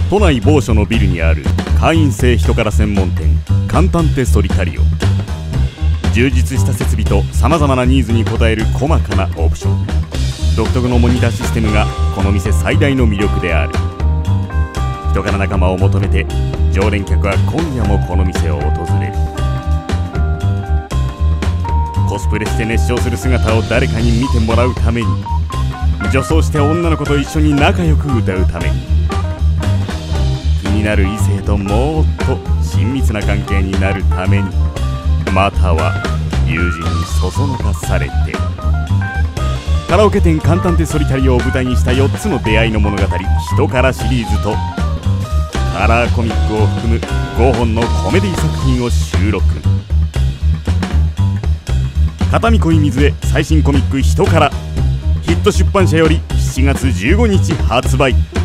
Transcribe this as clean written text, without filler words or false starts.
都内某所のビルにある会員制人から専門店カンタンテソリタリオ。充実した設備とさまざまなニーズに応える細かなオプション、独特のモニターシステムがこの店最大の魅力である。人から仲間を求めて常連客は今夜もこの店を訪れる。コスプレして熱唱する姿を誰かに見てもらうために、女装して女の子と一緒に仲良く歌うために、気になる異性ともっと親密な関係になるために、または友人にそそのかされて。カラオケ店カンタンテソリタリオを舞台にした4つの出会いの物語、人からシリーズとカラーコミックを含む5本のコメディ作品を収録。片見恋水へ最新コミック人から、ヒット出版社より7月15日発売。